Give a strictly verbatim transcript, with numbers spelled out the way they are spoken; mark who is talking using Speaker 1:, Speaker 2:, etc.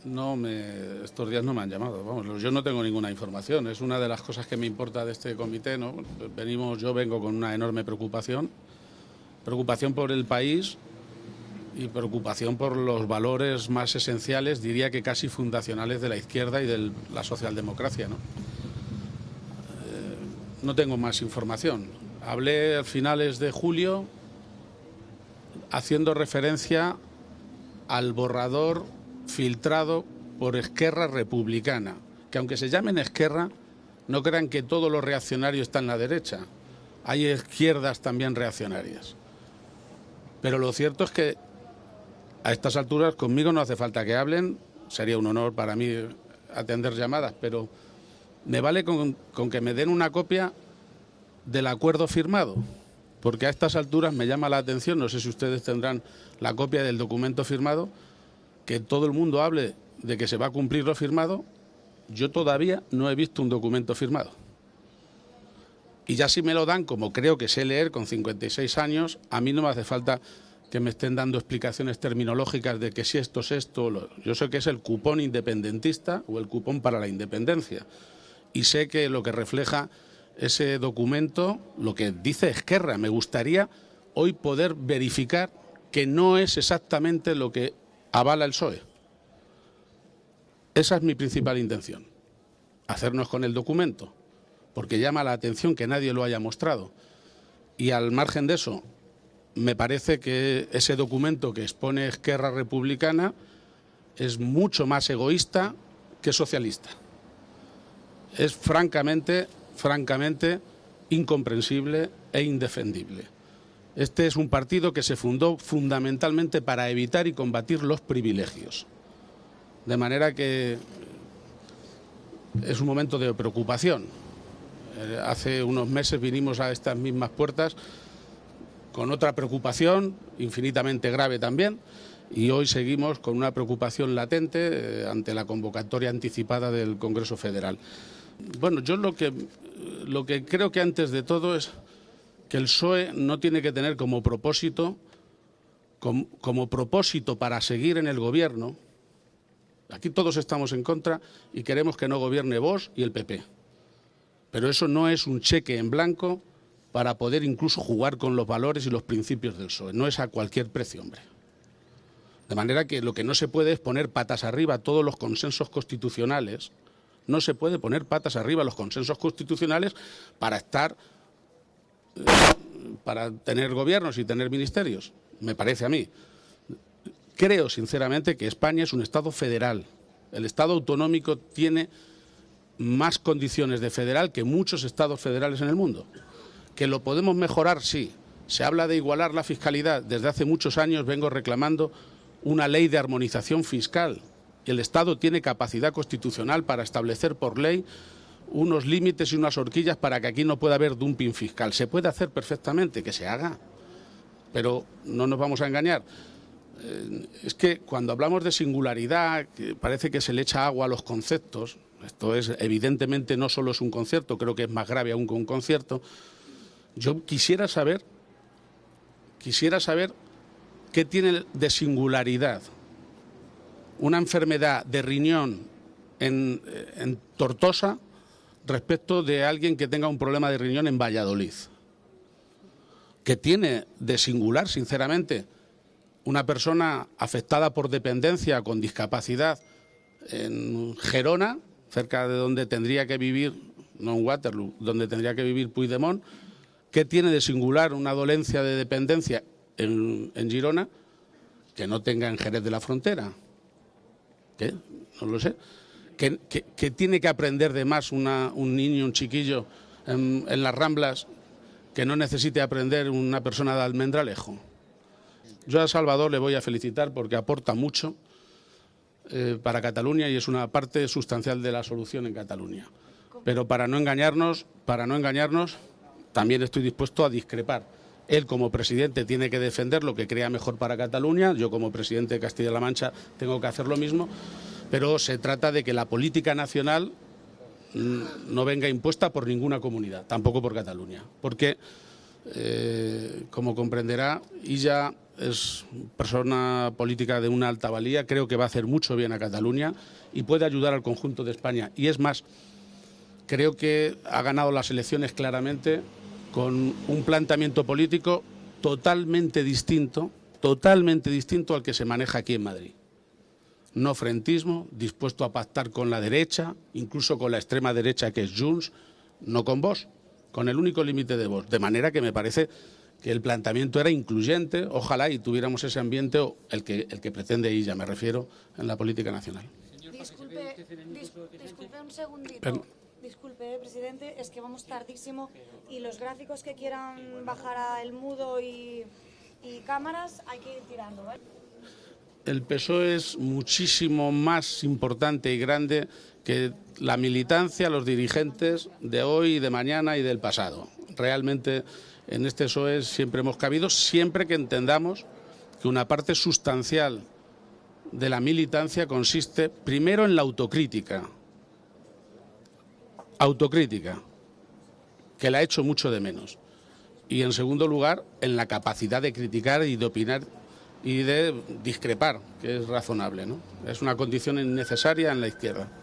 Speaker 1: No me, estos días no me han llamado, vamos, yo no tengo ninguna información, es una de las cosas que me importa de este comité, ¿no? Venimos, yo vengo con una enorme preocupación, preocupación por el país y preocupación por los valores más esenciales, diría que casi fundacionales de la izquierda y de la socialdemocracia, ¿no? Eh, no tengo más información. Hablé a finales de julio haciendo referencia al borrador filtrado por Esquerra Republicana, que aunque se llamen Esquerra, no crean que todo lo reaccionario está en la derecha. Hay izquierdas también reaccionarias. Pero lo cierto es que a estas alturas conmigo no hace falta que hablen, sería un honor para mí atender llamadas, pero me vale con, con que me den una copia del acuerdo firmado, porque a estas alturas me llama la atención, no sé si ustedes tendrán la copia del documento firmado, que todo el mundo hable de que se va a cumplir lo firmado. Yo todavía no he visto un documento firmado. Y ya si me lo dan, como creo que sé leer con cincuenta y seis años, a mí no me hace falta que me estén dando explicaciones terminológicas de que si esto es esto. Lo... Yo sé que es el cupón independentista o el cupón para la independencia. Y sé que lo que refleja ese documento, lo que dice Esquerra, me gustaría hoy poder verificar que no es exactamente lo que avala el P S O E. Esa es mi principal intención, hacernos con el documento, porque llama la atención que nadie lo haya mostrado. Y al margen de eso, me parece que ese documento que expone Esquerra Republicana es mucho más egoísta que socialista. Es francamente, francamente incomprensible e indefendible. Este es un partido que se fundó fundamentalmente para evitar y combatir los privilegios. De manera que es un momento de preocupación. Eh, hace unos meses vinimos a estas mismas puertas con otra preocupación, infinitamente grave también, y hoy seguimos con una preocupación latente eh, ante la convocatoria anticipada del Congreso Federal. Bueno, yo lo que, lo que creo que antes de todo es que el P S O E no tiene que tener como propósito, como, como propósito para seguir en el gobierno. Aquí todos estamos en contra y queremos que no gobierne Vox y el P P. Pero eso no es un cheque en blanco para poder incluso jugar con los valores y los principios del P S O E. No es a cualquier precio, hombre. De manera que lo que no se puede es poner patas arriba todos los consensos constitucionales. No se puede poner patas arriba los consensos constitucionales para estar... para tener gobiernos y tener ministerios, me parece a mí. Creo sinceramente que España es un Estado federal. El Estado autonómico tiene más condiciones de federal que muchos Estados federales en el mundo. ¿Que lo podemos mejorar? Sí. Se habla de igualar la fiscalidad. Desde hace muchos años vengo reclamando una ley de armonización fiscal. El Estado tiene capacidad constitucional para establecer por ley unos límites y unas horquillas para que aquí no pueda haber dumping fiscal. Se puede hacer perfectamente, que se haga, pero no nos vamos a engañar. Eh, es que cuando hablamos de singularidad, que parece que se le echa agua a los conceptos. Esto es, evidentemente, no solo es un concierto, creo que es más grave aún que un concierto. Yo quisiera saber, quisiera saber qué tiene de singularidad una enfermedad de riñón en, en Tortosa respecto de alguien que tenga un problema de riñón en Valladolid. ¿Qué tiene de singular, sinceramente, una persona afectada por dependencia con discapacidad en Gerona, cerca de donde tendría que vivir, no en Waterloo, donde tendría que vivir Puigdemont? ¿Qué tiene de singular una dolencia de dependencia en, en Girona que no tenga en Jerez de la Frontera? ¿Qué? No lo sé. ¿Qué, qué, qué tiene que aprender de más una, un niño, un chiquillo en, en las Ramblas que no necesite aprender una persona de Almendralejo? Yo a Salvador le voy a felicitar porque aporta mucho eh, para Cataluña y es una parte sustancial de la solución en Cataluña. Pero para no engañarnos, para no engañarnos, también estoy dispuesto a discrepar. Él como presidente tiene que defender lo que crea mejor para Cataluña, yo como presidente de Castilla-La Mancha tengo que hacer lo mismo, pero se trata de que la política nacional no venga impuesta por ninguna comunidad, tampoco por Cataluña, porque, eh, como comprenderá, Illa es persona política de una alta valía, creo que va a hacer mucho bien a Cataluña y puede ayudar al conjunto de España. Y es más, creo que ha ganado las elecciones claramente con un planteamiento político totalmente distinto, totalmente distinto al que se maneja aquí en Madrid. No frentismo, dispuesto a pactar con la derecha, incluso con la extrema derecha que es Junts, no con Vox, con el único límite de Vox. De manera que me parece que el planteamiento era incluyente, ojalá y tuviéramos ese ambiente, el que, el que pretende ella, me refiero, en la política nacional.
Speaker 2: Disculpe, dis, disculpe un segundito.
Speaker 1: Pero,
Speaker 2: Disculpe, presidente, es que vamos tardísimo y los gráficos que quieran bajar a el mudo y, y cámaras hay que ir tirando, ¿vale?
Speaker 1: el P S O E es muchísimo más importante y grande que la militancia, los dirigentes de hoy, de mañana y del pasado. Realmente en este P S O E siempre hemos cabido, siempre que entendamos que una parte sustancial de la militancia consiste primero en la autocrítica, autocrítica, que la he hecho mucho de menos, y en segundo lugar en la capacidad de criticar y de opinar y de discrepar, que es razonable, ¿no? Es una condición necesaria en la izquierda.